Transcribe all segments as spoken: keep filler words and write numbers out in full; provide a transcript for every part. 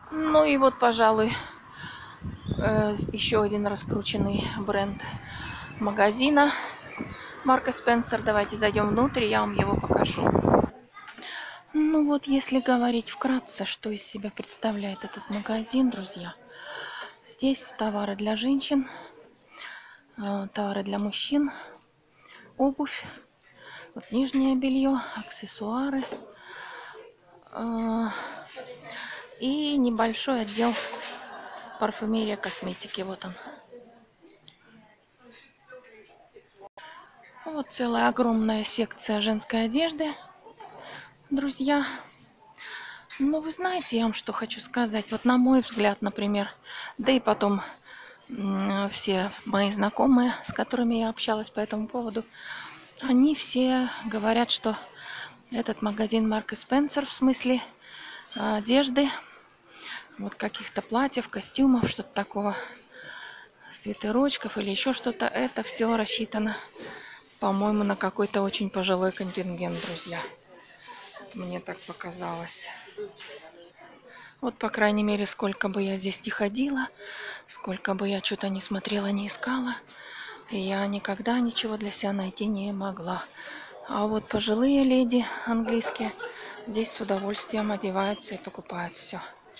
Ну и вот, пожалуй, э, еще один раскрученный бренд магазина марка Spencer. Давайте зайдем внутрь, я вам его покажу. Ну вот, если говорить вкратце, что из себя представляет этот магазин, друзья. Здесь товары для женщин, товары для мужчин, обувь, вот нижнее белье, аксессуары и небольшой отдел парфюмерия, косметики. Вот он. Вот целая огромная секция женской одежды, друзья. Ну, вы знаете, я вам что хочу сказать. Вот на мой взгляд, например, да и потом все мои знакомые, с которыми я общалась по этому поводу, они все говорят, что этот магазин марки Spencer, в смысле одежды, вот каких-то платьев, костюмов, что-то такого, свитерочков или еще что-то, это все рассчитано, по-моему, на какой-то очень пожилой контингент, друзья. Мне так показалось. Вот, по крайней мере, сколько бы я здесь не ходила, сколько бы я что-то не смотрела, не искала, я никогда ничего для себя найти не могла. А вот пожилые леди английские здесь с удовольствием одеваются и покупают все.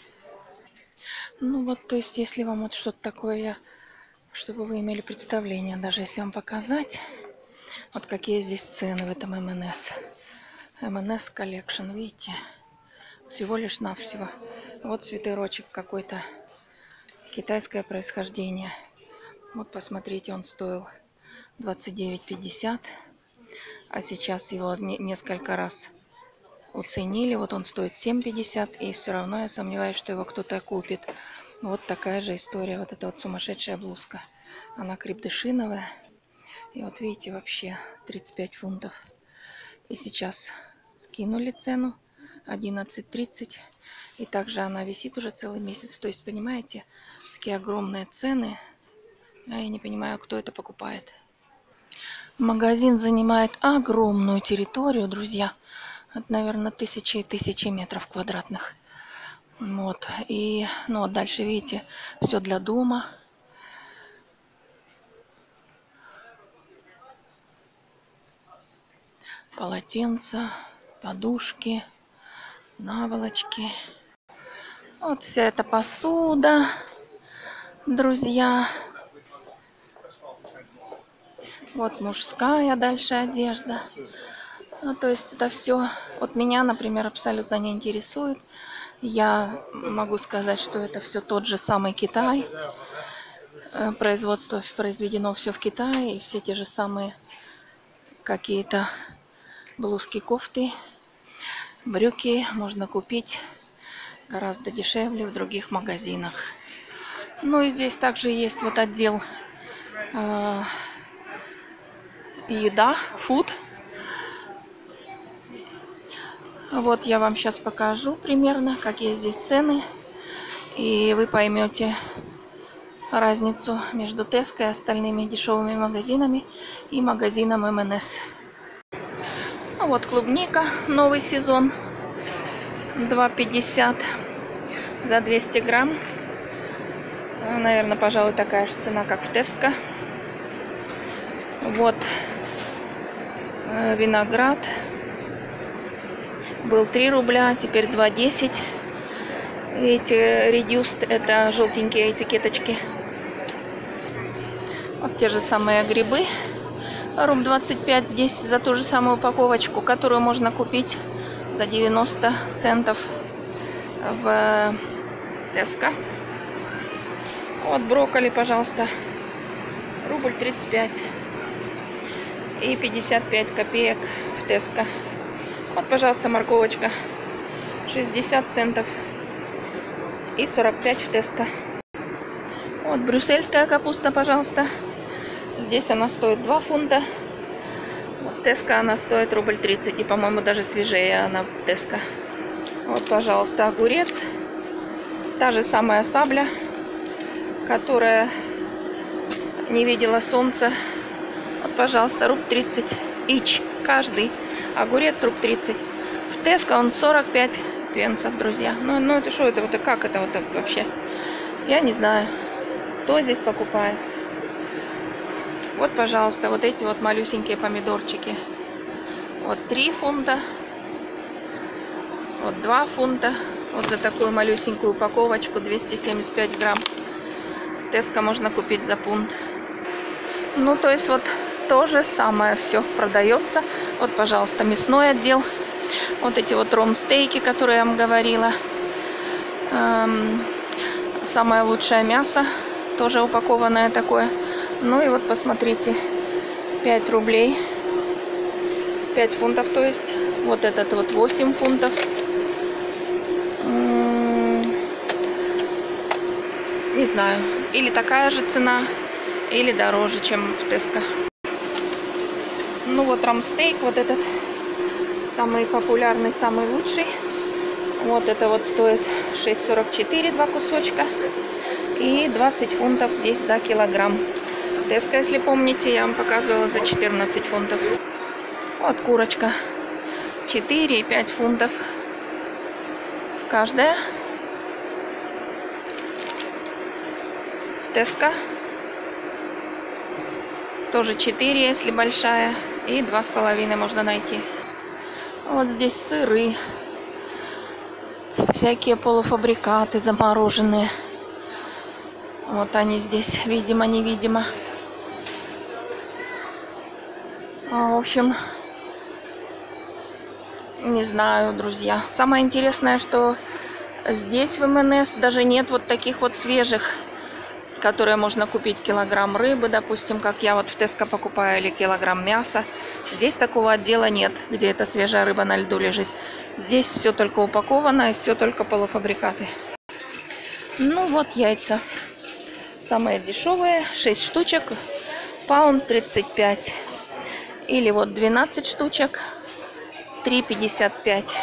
Ну вот, то есть, если вам вот что-то такое, чтобы вы имели представление, даже если вам показать, вот какие здесь цены в этом эм энд эс. эм энд эс Collection, видите? Всего лишь навсего. Вот свитерочек какой-то, китайское происхождение. Вот посмотрите, он стоил двадцать девять пятьдесят, а сейчас его несколько раз уценили. Вот он стоит семь пятьдесят, и все равно я сомневаюсь, что его кто-то купит. Вот такая же история. Вот эта вот сумасшедшая блузка. Она крепдышиновая. И вот видите, вообще тридцать пять фунтов. И сейчас скинули цену одиннадцать тридцать. И также она висит уже целый месяц. То есть, понимаете, такие огромные цены. Я не понимаю, кто это покупает. Магазин занимает огромную территорию, друзья. Это, наверное, тысячи и тысячи метров квадратных. Вот. И, ну, вот дальше, видите, все для дома. Полотенца, подушки, наволочки. Вот вся эта посуда, друзья. Вот мужская дальше одежда. Ну, то есть это все от меня, например, абсолютно не интересует. Я могу сказать, что это все тот же самый Китай. Производство произведено все в Китае. И все те же самые какие-то блузки, кофты, брюки можно купить гораздо дешевле в других магазинах. Ну и здесь также есть вот отдел э, еда, food. Вот я вам сейчас покажу примерно, какие здесь цены, и вы поймете разницу между Tesco и остальными дешевыми магазинами и магазином эм энд эс. Ну, вот клубника, новый сезон, два пятьдесят за двести грамм. Наверное, пожалуй, такая же цена, как в Tesco. Вот виноград. Был три рубля, теперь два десять. Видите, reduced, это желтенькие этикеточки. Вот те же самые грибы. Руб двадцать пять здесь за ту же самую упаковочку, которую можно купить за девяносто центов в Tesco. Вот брокколи, пожалуйста, рубль тридцать пять и пятьдесят пять копеек в Tesco. Вот, пожалуйста, морковочка, шестьдесят центов и сорок пять в Tesco. Вот брюссельская капуста, пожалуйста. Здесь она стоит два фунта. В Tesco она стоит рубль тридцать. И, по-моему, даже свежее она в Tesco. Вот, пожалуйста, огурец. Та же самая сабля, которая не видела солнца. Вот, пожалуйста, рубль тридцать. Ич. Каждый. Огурец рубль тридцать. В Tesco он сорок пять пенсов, друзья. Ну, ну это что, это вот как это вот вообще? Я не знаю, кто здесь покупает. Вот, пожалуйста, вот эти вот малюсенькие помидорчики. Вот три фунта. Вот два фунта. Вот за такую малюсенькую упаковочку двести семьдесят пять грамм. В Теско можно купить за фунт. Ну, то есть вот то же самое все продается. Вот, пожалуйста, мясной отдел. Вот эти вот ром-стейки, которые я вам говорила. Эм, самое лучшее мясо. Тоже упакованное такое. Ну и вот посмотрите. пять рублей. пять фунтов, то есть. Вот этот вот восемь фунтов. Не знаю. Или такая же цена, или дороже, чем в Теско. Ну вот рамстейк, вот этот самый популярный, самый лучший. Вот это вот стоит шесть сорок четыре, два кусочка. И двадцать фунтов здесь за килограмм. Теско, если помните, я вам показывала за четырнадцать фунтов. Вот курочка. четыре и пять фунтов. Каждая. Теско. Тоже четыре, если большая. И два с половиной можно найти. Вот здесь сыры. Всякие полуфабрикаты замороженные. Вот они здесь, видимо-невидимо. В общем, не знаю, друзья. Самое интересное, что здесь в эм эн эс даже нет вот таких вот свежих, которые можно купить килограмм рыбы, допустим, как я вот в Теско покупаю, или килограмм мяса. Здесь такого отдела нет, где эта свежая рыба на льду лежит. Здесь все только упаковано и все только полуфабрикаты. Ну вот яйца. Самые дешевые, шесть штучек, паунд тридцать пять. Или вот двенадцать штучек, три пятьдесят пять.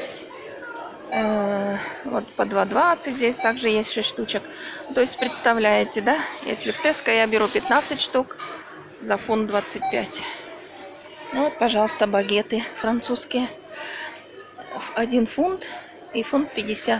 Вот по два двадцать, здесь также есть шесть штучек. То есть представляете, да? Если в Теско я беру пятнадцать штук, за фунт двадцать пять. Вот, пожалуйста, багеты французские. один фунт и фунт пятьдесят.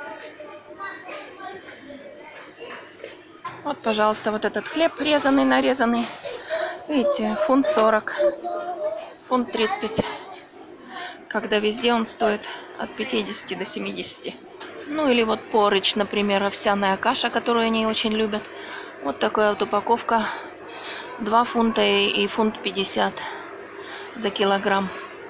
Вот, пожалуйста, вот этот хлеб резанный, нарезанный. Видите, фунт сорок, фунт тридцать. Когда везде он стоит от пятидесяти до семидесяти. Ну или вот поридж, например, овсяная каша, которую они очень любят. Вот такая вот упаковка. два фунта и фунт пятьдесят за килограмм.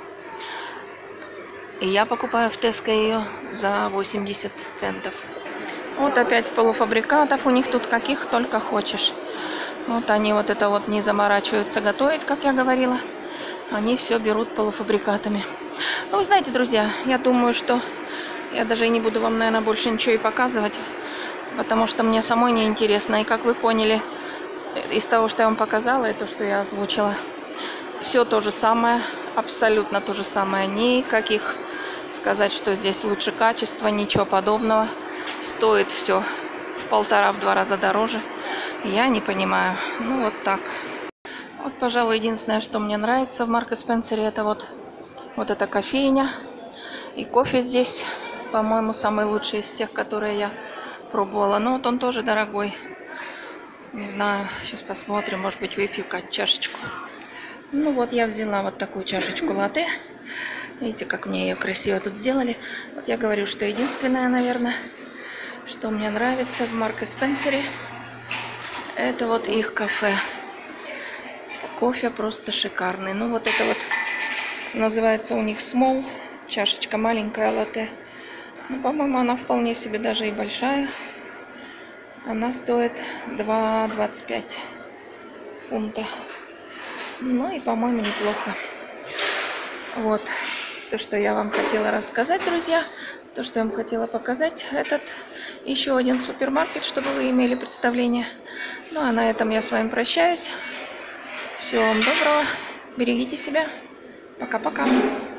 И я покупаю в Теско ее за восемьдесят центов. Вот опять полуфабрикатов у них тут каких только хочешь. Вот они вот это вот не заморачиваются готовить, как я говорила. Они все берут полуфабрикатами. Ну, вы знаете, друзья, я думаю, что я даже и не буду вам, наверное, больше ничего и показывать, потому что мне самой не интересно. И как вы поняли из того, что я вам показала, и то, что я озвучила, все то же самое, абсолютно то же самое. Никаких сказать, что здесь лучше качества, ничего подобного. Стоит все в полтора-два раза дороже. Я не понимаю. Ну, вот так. Вот, пожалуй, единственное, что мне нравится в Марк и Спенсере, это вот, вот эта кофейня. И кофе здесь, по-моему, самый лучший из всех, которые я пробовала. Но вот он тоже дорогой. Не знаю, сейчас посмотрим, может быть, выпью как чашечку. Ну вот, я взяла вот такую чашечку латте. Видите, как мне ее красиво тут сделали. Вот я говорю, что единственное, наверное, что мне нравится в Марк и Спенсере, это вот их кафе. Кофе просто шикарный. Ну вот это вот называется у них small. Чашечка маленькая латте. Ну, по-моему, она вполне себе даже и большая. Она стоит два двадцать пять фунта. Ну и, по-моему, неплохо. Вот то, что я вам хотела рассказать, друзья. То, что я вам хотела показать. Этот еще один супермаркет, чтобы вы имели представление. Ну а на этом я с вами прощаюсь. Всего вам доброго. Берегите себя. Пока-пока.